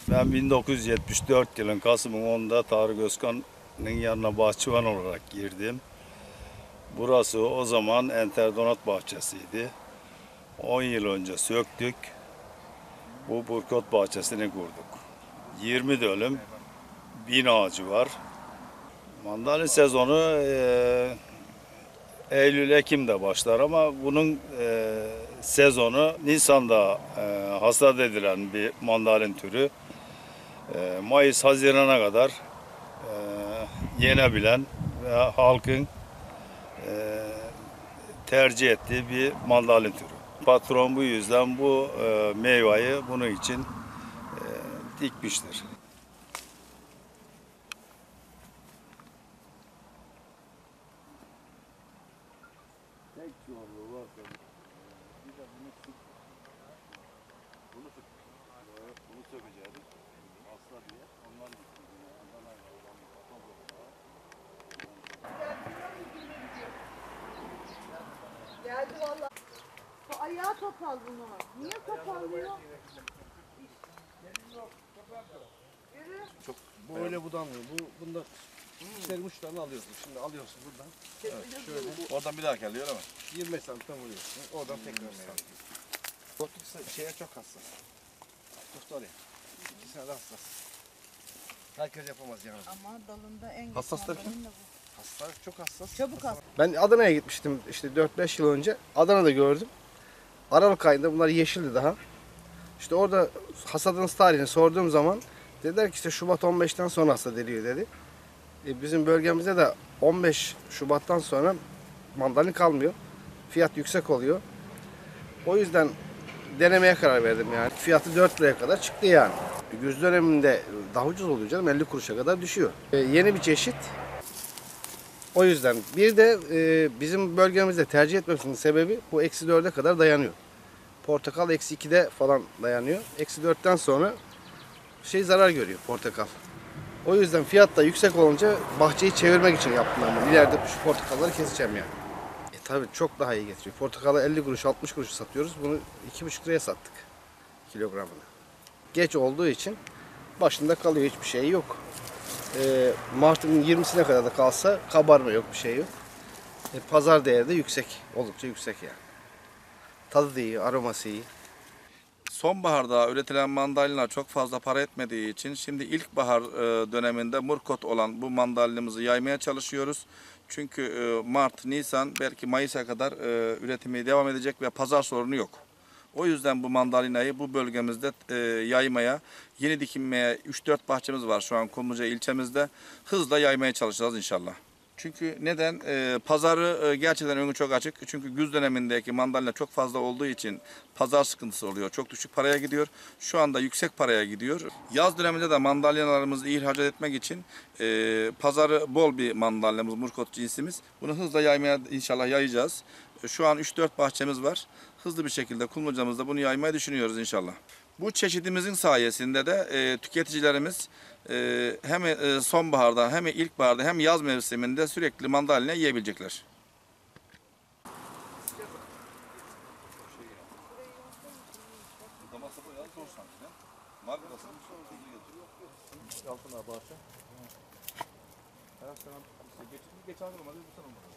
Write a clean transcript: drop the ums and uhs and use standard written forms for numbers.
Ben 1974 yılın Kasım'ın 10'da Tarık Özkan'ın yanına bahçıvan olarak girdim. Burası o zaman enterdonat bahçesiydi. 10 yıl önce söktük. Bu burkot bahçesini kurduk. 20 dönüm 1000 ağacı var. Mandalina sezonu Eylül-Ekim'de başlar ama bunun sezonu Nisan'da hasat edilen bir mandalin türü. Mayıs-Haziran'a kadar yenebilen ve halkın tercih ettiği bir mandalin türü. Patron bu yüzden bu meyveyi bunun için dikmiştir. Tek yollu var. Bir de bunu sökeceğiz. Asla diye. Onlar geldi valla. Ayağı topal bunu. Niye topallıyor? Çok böyle budanmıyor. Bunda içlerin uçlarını alıyorsun. Şimdi alıyorsun buradan. Evet, şöyle. Oradan bir daha geliyor ama 25 santim vuruyorsun. Oradan tekrar santim. Korktuk şeye çok hassas. Tuftu oraya. İkisine de hassas. Herkes yapamaz yani. Ama dalında en Hassas derken? mandalina bu. Hassas, çok hassas. Çabuk hassas. Ben Adana'ya gitmiştim işte 4-5 yıl önce. Adana'da gördüm. Aralık ayında bunlar yeşildi daha. İşte orada hasadınız tarihini sorduğum zaman dediler ki işte Şubat 15'ten sonra hasat ediliyor dedi. Bizim bölgemizde de 15 Şubat'tan sonra mandalina kalmıyor. Fiyat yüksek oluyor. O yüzden denemeye karar verdim yani. Fiyatı 4 liraya kadar çıktı yani. Güz döneminde daha ucuz oluyor canım, 50 kuruşa kadar düşüyor. Yeni bir çeşit. O yüzden bir de bizim bölgemizde tercih etmemizin sebebi bu -4'e kadar dayanıyor. Portakal -2'de falan dayanıyor. -4'ten sonra zarar görüyor portakal. O yüzden fiyat da yüksek olunca bahçeyi çevirmek için yaptım ben bunu. İleride şu portakalları keseceğim yani. Tabii çok daha iyi getiriyor. Portakalı 50 kuruş 60 kuruş satıyoruz. Bunu 2,5 liraya sattık kilogramını. Geç olduğu için başında kalıyor, hiçbir şey yok. Mart'ın 20'sine kadar da kalsa kabarma yok, bir şey yok. Pazar değeri de yüksek, oldukça yüksek yani. Tadı da iyi, aroması iyi. Sonbaharda üretilen mandalina çok fazla para etmediği için şimdi ilkbahar döneminde murkot olan bu mandalinamızı yaymaya çalışıyoruz. Çünkü Mart, Nisan belki Mayıs'a kadar üretimi devam edecek ve pazar sorunu yok. O yüzden bu mandalinayı bu bölgemizde yaymaya, yeni dikilmeye 3-4 bahçemiz var şu an Kumluca ilçemizde. Hızla yaymaya çalışacağız inşallah. Çünkü neden? Pazarı gerçekten önü çok açık. Çünkü güz dönemindeki mandalina çok fazla olduğu için pazar sıkıntısı oluyor. Çok düşük paraya gidiyor. Şu anda yüksek paraya gidiyor. Yaz döneminde de mandalinalarımızı ihraç etmek için pazarı bol bir mandalinamız, murkot cinsimiz. Bunu hızla yaymaya inşallah yayacağız. Şu an 3-4 bahçemiz var. Hızlı bir şekilde Kumluca'mızda bunu yaymayı düşünüyoruz inşallah. Bu çeşidimizin sayesinde de tüketicilerimiz hem sonbaharda hem ilkbaharda hem yaz mevsiminde sürekli mandalina yiyebilecekler. Altına bahçe. Her sene geçen yıl olmadı, bu sene olmadı.